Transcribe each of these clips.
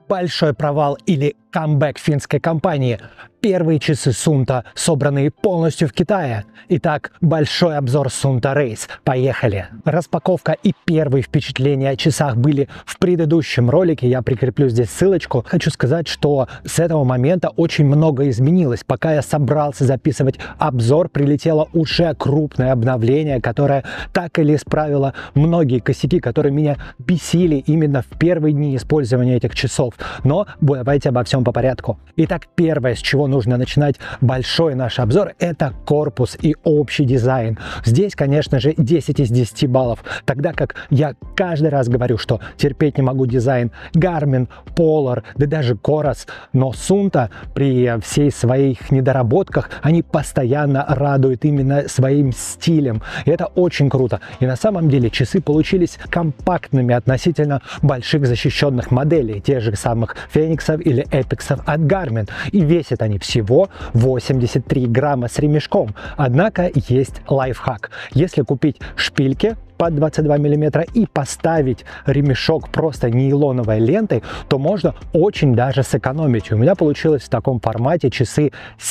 большой провал или камбэк финской компании. Первые часы Сунта, собранные полностью в Китае. Итак, большой обзор Сунта Race. Поехали! Распаковка и первые впечатления о часах были в предыдущем ролике. Я прикреплю здесь ссылочку. Хочу сказать, что с этого момента очень много изменилось. Пока я собрался записывать обзор, прилетело уже крупное обновление, которое так или исправило многие косяки, которые меня бесили именно в первые дни использования этих часов. Но давайте обо всем по порядку. Итак, первое, с чего нужно начинать большой наш обзор, это корпус и общий дизайн. Здесь, конечно же, 10 из 10 баллов, тогда как я каждый раз говорю, что терпеть не могу дизайн Garmin, Polar, да даже Coros, но Sunta при всей своих недоработках, они постоянно радуют именно своим стилем. И это очень круто. И на самом деле часы получились компактными относительно больших защищенных моделей, тех же самых Фениксов или Эпиксов от Garmin. И весят они всего 83 грамма с ремешком. Однако есть лайфхак. Если купить шпильки под 22 мм и поставить ремешок просто нейлоновой лентой, то можно очень даже сэкономить. У меня получилось в таком формате часы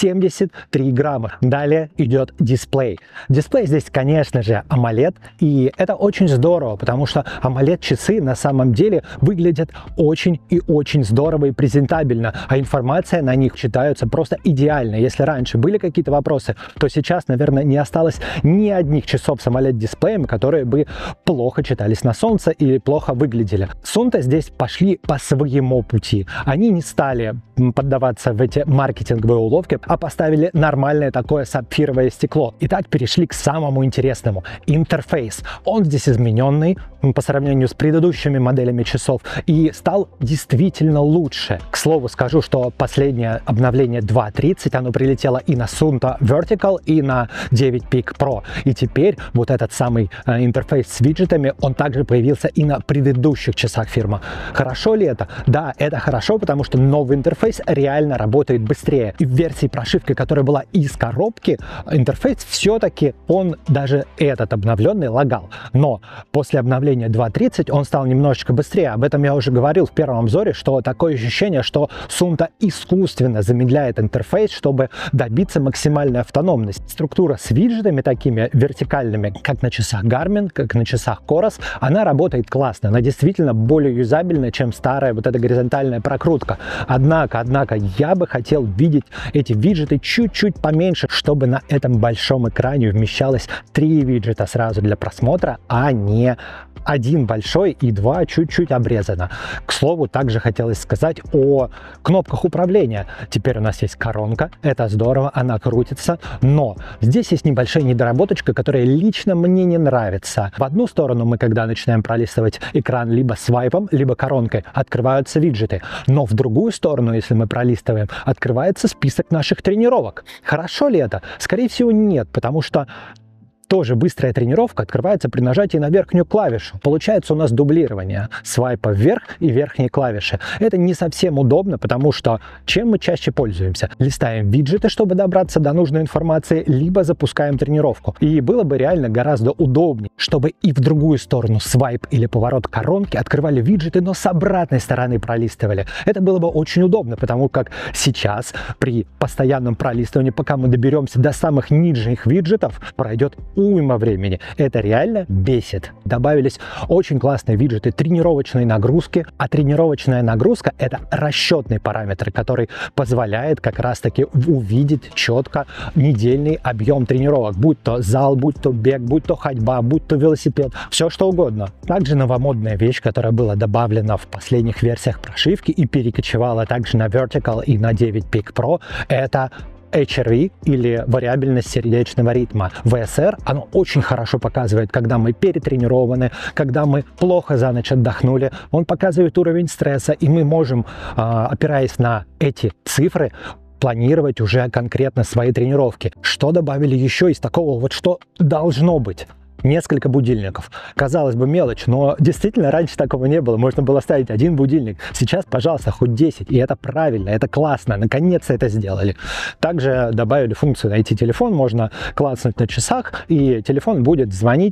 73 грамма. Далее идет дисплей. Дисплей здесь, конечно же, AMOLED, и это очень здорово, потому что AMOLED часы на самом деле выглядят очень и очень здорово и презентабельно, а информация на них читается просто идеально. Если раньше были какие-то вопросы, то сейчас, наверное, не осталось ни одних часов с AMOLED-дисплеем, которые бы плохо читались на солнце и плохо выглядели. Sunta здесь пошли по своему пути. Они не стали поддаваться в эти маркетинговые уловки, а поставили нормальное такое сапфировое стекло. Итак, перешли к самому интересному. Интерфейс. Он здесь измененный по сравнению с предыдущими моделями часов и стал действительно лучше. К слову скажу, что последнее обновление 2.30, оно прилетело и на Sunta Vertical, и на 9 Peak Pro. И теперь вот этот самый интерфейс с виджетами, он также появился и на предыдущих часах фирмы. Хорошо ли это? Да, это хорошо, потому что новый интерфейс реально работает быстрее. И в версии прошивки, которая была из коробки, интерфейс все-таки, он даже этот обновленный лагал. Но после обновления 2.30 он стал немножечко быстрее. Об этом я уже говорил в первом обзоре, что такое ощущение, что Sunta искусственно замедляет интерфейс, чтобы добиться максимальной автономности. Структура с виджетами такими вертикальными, как на часах Garmin, как на часах Coros, она работает классно. Она действительно более юзабельная, чем старая вот эта горизонтальная прокрутка. Однако, я бы хотел видеть эти виджеты чуть-чуть поменьше, чтобы на этом большом экране вмещалось 3 виджета сразу для просмотра, а не один большой и 2 чуть-чуть обрезано. К слову, также хотелось сказать о кнопках управления. Теперь у нас есть коронка, это здорово, она крутится, но здесь есть небольшая недоработочка, которая лично мне не нравится. В одну сторону мы, когда начинаем пролистывать экран либо свайпом, либо коронкой, открываются виджеты, но в другую сторону, если мы пролистываем, открывается список наших тренировок. Хорошо ли это? Скорее всего, нет, потому что тоже быстрая тренировка открывается при нажатии на верхнюю клавишу. Получается у нас дублирование свайпа вверх и верхней клавиши. Это не совсем удобно, потому что чем мы чаще пользуемся? Листаем виджеты, чтобы добраться до нужной информации, либо запускаем тренировку. И было бы реально гораздо удобнее, чтобы и в другую сторону свайп или поворот коронки открывали виджеты, но с обратной стороны пролистывали. Это было бы очень удобно, потому как сейчас при постоянном пролистывании, пока мы доберемся до самых нижних виджетов, пройдет уйма времени. Это реально бесит. Добавились очень классные виджеты тренировочной нагрузки, а тренировочная нагрузка — это расчетный параметр, который позволяет как раз-таки увидеть четко недельный объем тренировок, будь то зал, будь то бег, будь то ходьба, будь то велосипед, все что угодно. Также новомодная вещь, которая была добавлена в последних версиях прошивки и перекочевала также на Vertical и на 9 Peak Pro, это HRV или вариабельность сердечного ритма. VSR, оно очень хорошо показывает, когда мы перетренированы, когда мы плохо за ночь отдохнули. Он показывает уровень стресса, и мы можем, опираясь на эти цифры, планировать уже конкретно свои тренировки. Что добавили еще из такого, вот что должно быть? Несколько будильников. Казалось бы, мелочь, но действительно раньше такого не было. Можно было ставить один будильник. Сейчас, пожалуйста, хоть 10. И это правильно, это классно. Наконец-то это сделали. Также добавили функцию найти телефон. Можно клацнуть на часах, и телефон будет звонить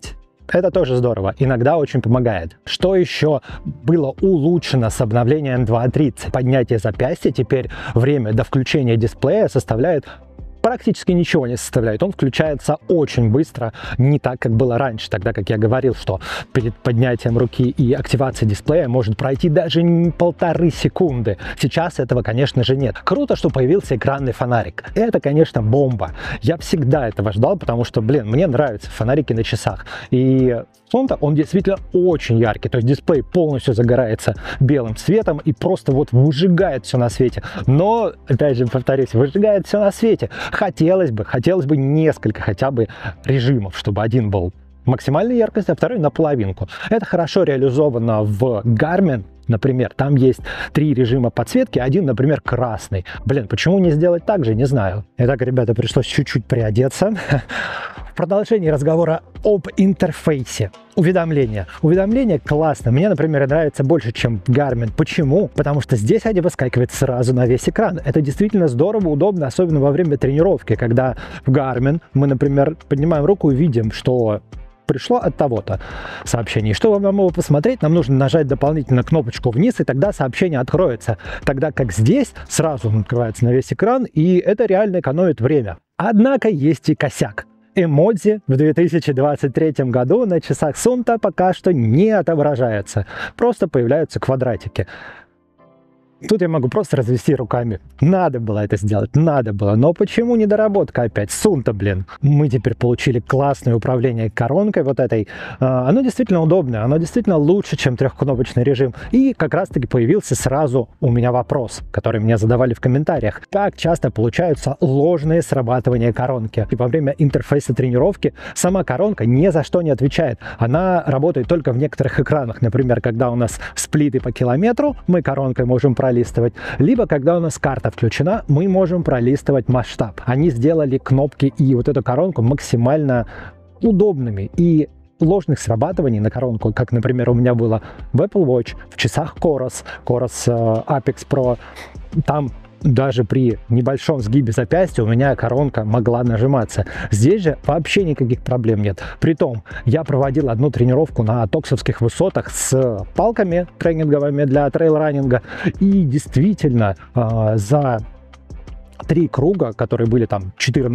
Это тоже здорово, иногда очень помогает. Что еще было улучшено с обновлением 2.30? Поднятие запястья, теперь время до включения дисплея составляет практически ничего не составляет. Он включается очень быстро, не так, как было раньше, тогда как я говорил, что перед поднятием руки и активацией дисплея может пройти даже 1,5 секунды. Сейчас этого, конечно же, нет. Круто, что появился экранный фонарик. Это, конечно, бомба. Я всегда этого ждал, потому что, блин, мне нравятся фонарики на часах. И он действительно очень яркий, то есть дисплей полностью загорается белым светом и просто вот выжигает все на свете. Но, опять же, повторюсь, выжигает все на свете. Хотелось бы несколько хотя бы режимов, чтобы один был максимальной яркости, а второй наполовинку. Это хорошо реализовано в Garmin, например. Там есть 3 режима подсветки, один, например, красный. Блин, почему не сделать так же, не знаю. Итак, ребята, пришлось чуть-чуть приодеться. В продолжении разговора об интерфейсе. Уведомления. Уведомления классно. Мне, например, нравится больше, чем Garmin. Почему? Потому что здесь они выскакивают сразу на весь экран. Это действительно здорово, удобно, особенно во время тренировки, когда в Garmin мы, например, поднимаем руку и видим, что пришло от того-то сообщение. Чтобы нам его посмотреть, нам нужно нажать дополнительно кнопочку вниз, и тогда сообщение откроется. Тогда как здесь сразу он открывается на весь экран, и это реально экономит время. Однако есть и косяк. Эмодзи в 2023 году на часах Сунта пока что не отображается. Просто появляются квадратики. Тут я могу просто развести руками. Надо было это сделать, надо было. Но почему недоработка опять? Сунта, блин. Мы теперь получили классное управление коронкой вот этой. Оно действительно удобное, оно действительно лучше, чем трехкнопочный режим. И как раз-таки появился сразу у меня вопрос, который мне задавали в комментариях. Как часто получаются ложные срабатывания коронки? И во время интерфейса тренировки сама коронка ни за что не отвечает. Она работает только в некоторых экранах. Например, когда у нас сплиты по километру, мы коронкой можем пролистывать, либо когда у нас карта включена, мы можем пролистывать масштаб. Они сделали кнопки и вот эту коронку максимально удобными, и ложных срабатываний на коронку, как, например, у меня было в Apple Watch, в часах Coros Apex Pro, там даже при небольшом сгибе запястья у меня коронка могла нажиматься. Здесь же вообще никаких проблем нет. Притом, я проводил одну тренировку на токсовских высотах с палками тренинговыми для трейл-раннинга, и действительно за 3 круга, которые были там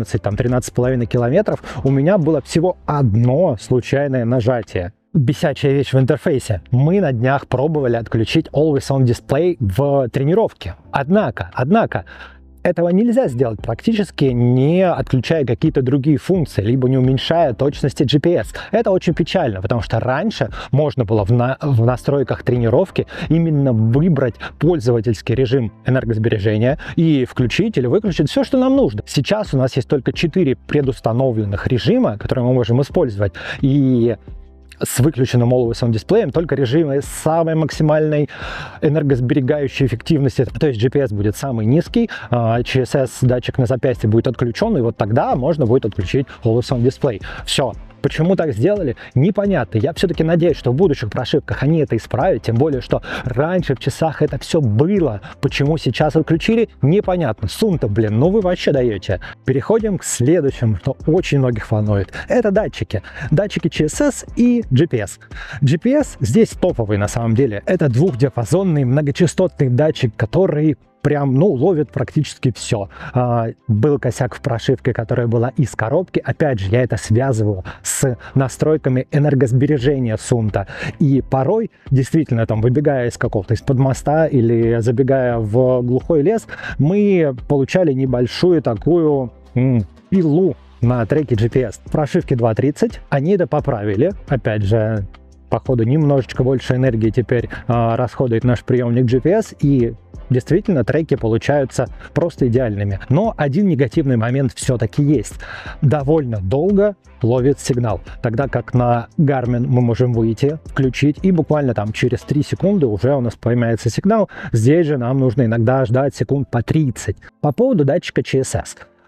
13,5 километров, у меня было всего одно случайное нажатие. Бесячая вещь в интерфейсе. Мы на днях пробовали отключить Always On Display в тренировке. Однако, этого нельзя сделать практически, не отключая какие-то другие функции, либо не уменьшая точности GPS. Это очень печально, потому что раньше можно было в настройках тренировки именно выбрать пользовательский режим энергосбережения и включить или выключить все, что нам нужно. Сейчас у нас есть только 4 предустановленных режима, которые мы можем использовать, и с выключенным Always On дисплеем только режимы самой максимальной энергосберегающей эффективности. То есть GPS будет самый низкий, CSS датчик на запястье будет отключен, и вот тогда можно будет отключить Always On дисплей. Все. Почему так сделали, непонятно. Я все-таки надеюсь, что в будущих прошивках они это исправят, тем более, что раньше в часах это все было. Почему сейчас отключили, непонятно. Сунта, блин, ну вы вообще даете. Переходим к следующему, что очень многих волнует. Это датчики. Датчики CSS и GPS. GPS здесь топовый на самом деле. Это двухдиапазонный многочастотный датчик, который прям, ловит практически все. Был косяк в прошивке, которая была из коробки. Опять же, я это связывал с настройками энергосбережения Сунта. И порой, действительно, там, выбегая из-под моста или забегая в глухой лес, мы получали небольшую такую пилу на треке GPS. В прошивке 2.30 они это поправили. Опять же, походу, немножечко больше энергии теперь расходует наш приемник GPS, и действительно треки получаются просто идеальными. Но один негативный момент все-таки есть. Довольно долго ловит сигнал, тогда как на Garmin мы можем выйти, включить, и буквально там через 3 секунды уже у нас появляется сигнал. Здесь же нам нужно иногда ждать секунд по 30. По поводу датчика CSS.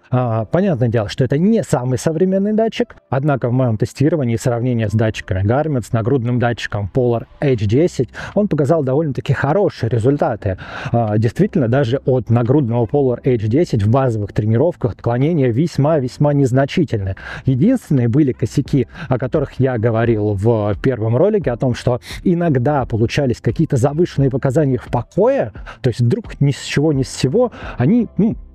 Понятное дело, что это не самый современный датчик, однако в моем тестировании сравнение с датчиками Garmin, с нагрудным датчиком Polar H10, он показал довольно-таки хорошие результаты. Действительно, даже от нагрудного Polar H10 в базовых тренировках отклонения весьма-весьма незначительны. Единственные были косяки, о которых я говорил в первом ролике, о том, что иногда получались какие-то завышенные показания в покое, то есть вдруг ни с чего ни с сего они,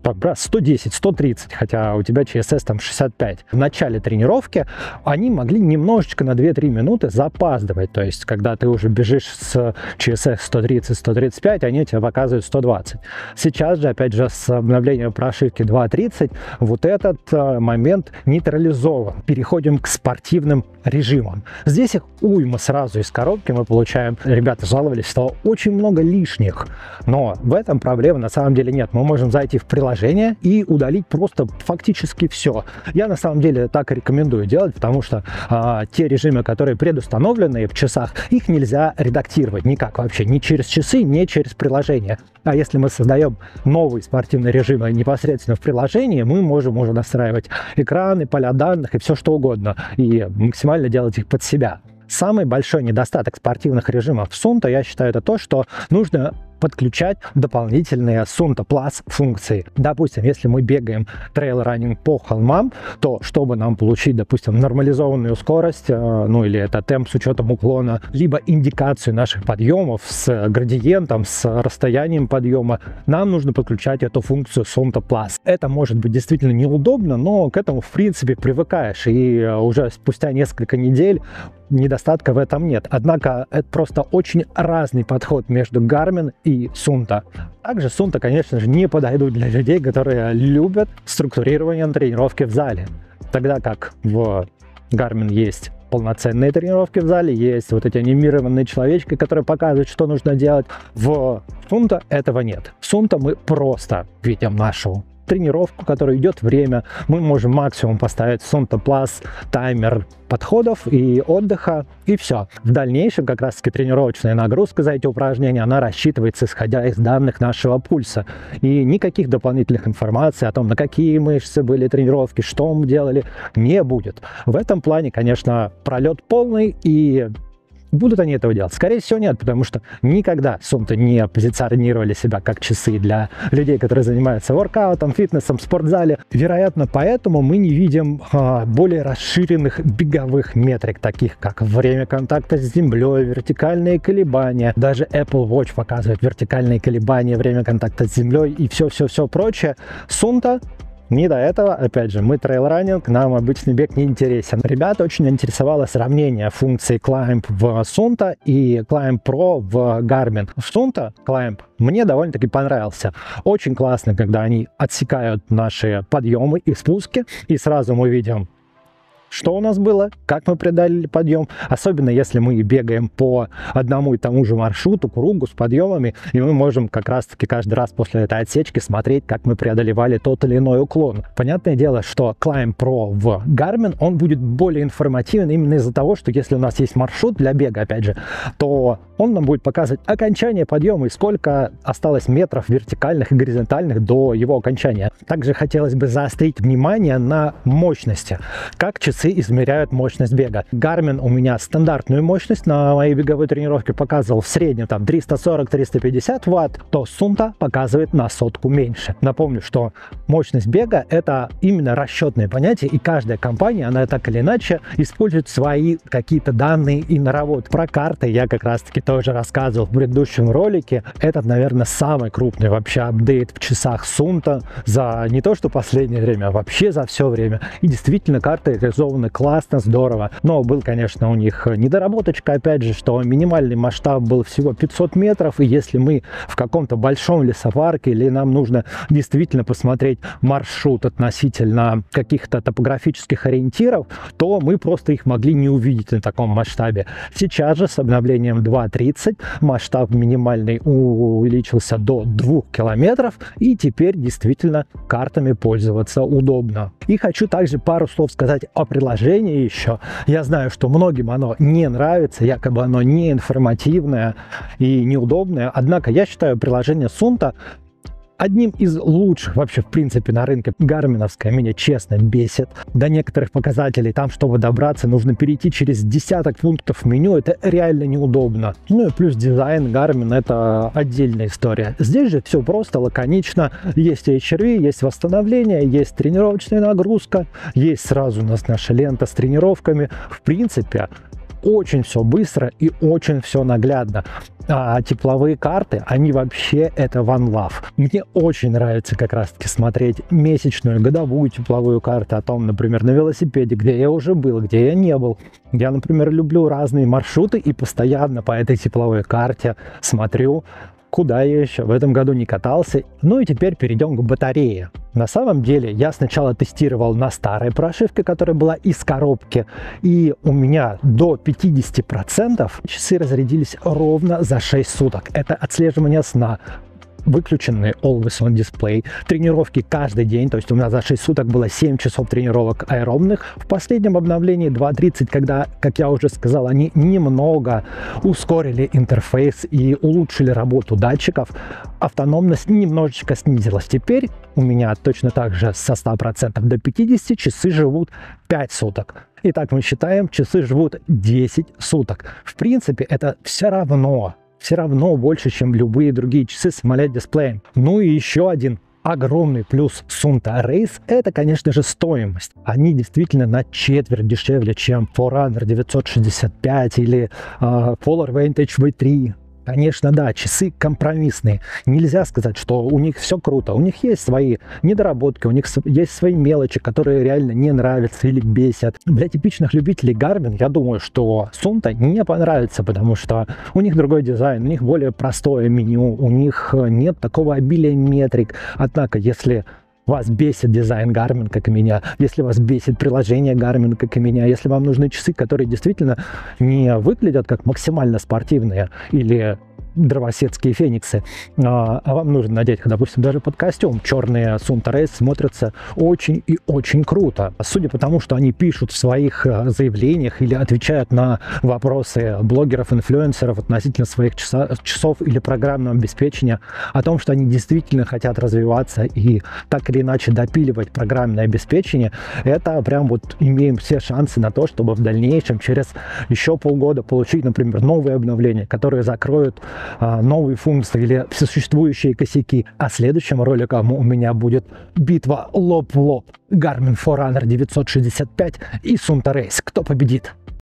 110, 130, хотя у тебя ЧСС там 65. В начале тренировки они могли немножечко на 2-3 минуты запаздывать. То есть, когда ты уже бежишь с ЧСС 130-135, они тебе показывают 120. Сейчас же, опять же, с обновлением прошивки 2.30, вот этот момент нейтрализован. Переходим к спортивным режимам. Здесь их уйма сразу из коробки мы получаем. Ребята жаловались, что очень много лишних. Но в этом проблемы на самом деле нет. Мы можем зайти в приложение и удалить просто фактически все. Я на самом деле так и рекомендую делать, потому что те режимы, которые предустановлены в часах, их нельзя редактировать никак вообще, ни через часы, ни через приложение. А если мы создаем новый спортивный режим непосредственно в приложении, мы можем уже настраивать экраны, поля данных и все что угодно, и максимально делать их под себя. Самый большой недостаток спортивных режимов в Suunto, я считаю, это то, что нужно подключать дополнительные Suunto Plus функции. Допустим, если мы бегаем трейл-раннинг по холмам, то чтобы нам получить, допустим, нормализованную скорость, или это темп с учетом уклона, либо индикацию наших подъемов с градиентом, с расстоянием подъема, нам нужно подключать эту функцию Suunto Plus. Это может быть действительно неудобно, но к этому в принципе привыкаешь, и уже спустя несколько недель недостатка в этом нет. Однако это просто очень разный подход между Garmin и Suunto. Также Suunto, конечно же, не подойдут для людей, которые любят структурирование тренировки в зале. Тогда как в Garmin есть полноценные тренировки в зале, есть вот эти анимированные человечки, которые показывают, что нужно делать. В Suunto этого нет. В Suunto мы просто видим нашу тренировку, которая идет время. Мы можем максимум поставить Suunto Plus таймер подходов и отдыха, и все. В дальнейшем как раз таки тренировочная нагрузка за эти упражнения, она рассчитывается исходя из данных нашего пульса. И никаких дополнительных информаций о том, на какие мышцы были тренировки, что мы делали, не будет. В этом плане, конечно, пролет полный, и будут они этого делать? Скорее всего, нет, потому что никогда Suunto не позиционировали себя как часы для людей, которые занимаются воркаутом, фитнесом, в спортзале. Вероятно, поэтому мы не видим более расширенных беговых метрик, таких как время контакта с землей, вертикальные колебания. Даже Apple Watch показывает вертикальные колебания, время контакта с землей и все-все-все прочее. Suunto не до этого, опять же, мы трейл-раннинг, нам обычный бег не интересен. Ребята очень интересовало сравнение функций Climb в Suunto и Climb Pro в Garmin. В Suunto Climb мне довольно-таки понравился. Очень классно, когда они отсекают наши подъемы и спуски, и сразу мы видим, что у нас было, как мы преодолели подъем, особенно если мы бегаем по одному и тому же маршруту, кругу с подъемами, и мы можем как раз-таки каждый раз после этой отсечки смотреть, как мы преодолевали тот или иной уклон. Понятное дело, что Climb Pro в Garmin, он будет более информативен именно из-за того, что если у нас есть маршрут для бега, опять же, то он нам будет показывать окончание подъема и сколько осталось метров вертикальных и горизонтальных до его окончания. Также хотелось бы заострить внимание на мощности. Как часы измеряют мощность бега. Garmin у меня стандартную мощность на моей беговой тренировке показывал в среднем там 340-350 ватт, то Suunto показывает на сотку меньше. Напомню, что мощность бега это именно расчетное понятие, и каждая компания, она так или иначе использует свои какие-то данные и наработки. Про карты я как раз таки тоже рассказывал в предыдущем ролике. Это, наверное, самый крупный вообще апдейт в часах Suunto за не то что последнее время, а вообще за все время. И действительно карты реализованы классно, здорово. Но был, конечно, у них недоработочка, опять же, что минимальный масштаб был всего 500 метров, и если мы в каком-то большом лесопарке или нам нужно действительно посмотреть маршрут относительно каких-то топографических ориентиров, то мы просто их могли не увидеть на таком масштабе. Сейчас же с обновлением 2.30 масштаб минимальный увеличился до 2 километров, и теперь действительно картами пользоваться удобно. И хочу также пару слов сказать о приложении еще. Я знаю, что многим оно не нравится, якобы оно не информативное и неудобное, однако я считаю приложение Suunto одним из лучших вообще в принципе на рынке. Гарминовская меня честно бесит. До некоторых показателей там, чтобы добраться, нужно перейти через десяток пунктов меню. Это реально неудобно. Ну и плюс дизайн Garmin — это отдельная история. Здесь же все просто, лаконично. Есть HRV, есть восстановление, есть тренировочная нагрузка, есть сразу у нас наша лента с тренировками. В принципе, очень все быстро и очень все наглядно. А тепловые карты, они вообще это one love. Мне очень нравится как раз таки смотреть месячную, годовую тепловую карту о том, например, на велосипеде, где я уже был, где я не был. Я, например, люблю разные маршруты и постоянно по этой тепловой карте смотрю, куда я еще в этом году не катался. Ну и теперь перейдем к батарее. На самом деле я сначала тестировал на старой прошивке, которая была из коробки, и у меня до 50% часы разрядились ровно за 6 суток. Это отслеживание сна, выключенный Always On Display, тренировки каждый день, то есть у меня за 6 суток было 7 часов тренировок аэробных. В последнем обновлении 2.30, когда, как я уже сказал, они немного ускорили интерфейс и улучшили работу датчиков, автономность немножечко снизилась. Теперь у меня точно так же со 100% до 50 часы живут 5 суток. Итак, мы считаем, часы живут 10 суток. В принципе, это все равно больше, чем любые другие часы с AMOLED-дисплеем. Ну и еще один огромный плюс Suunto Race — это, конечно же, стоимость. Они действительно на четверть дешевле, чем Forerunner 965 или Polar Vantage V3. Конечно, да, часы компромиссные. Нельзя сказать, что у них все круто. У них есть свои недоработки, у них есть свои мелочи, которые реально не нравятся или бесят. Для типичных любителей Garmin, я думаю, что Suunto не понравится, потому что у них другой дизайн, у них более простое меню, у них нет такого обилия метрик. Однако, если вас бесит дизайн Garmin, как и меня, если вас бесит приложение Garmin, как и меня, если вам нужны часы, которые действительно не выглядят как максимально спортивные или дровосекские фениксы, а вам нужно надеть, допустим, даже под костюм, черные Suunto Race смотрятся очень и очень круто. Судя по тому, что они пишут в своих заявлениях или отвечают на вопросы блогеров, инфлюенсеров относительно своих часов или программного обеспечения, о том, что они действительно хотят развиваться и так или иначе допиливать программное обеспечение, это прям вот имеем все шансы на то, чтобы в дальнейшем через еще полгода получить, например, новые обновления, которые закроют новые функции или существующие косяки. А следующим роликом у меня будет битва лоб в лоб. Garmin Forerunner 965 и Suunto Race. Кто победит?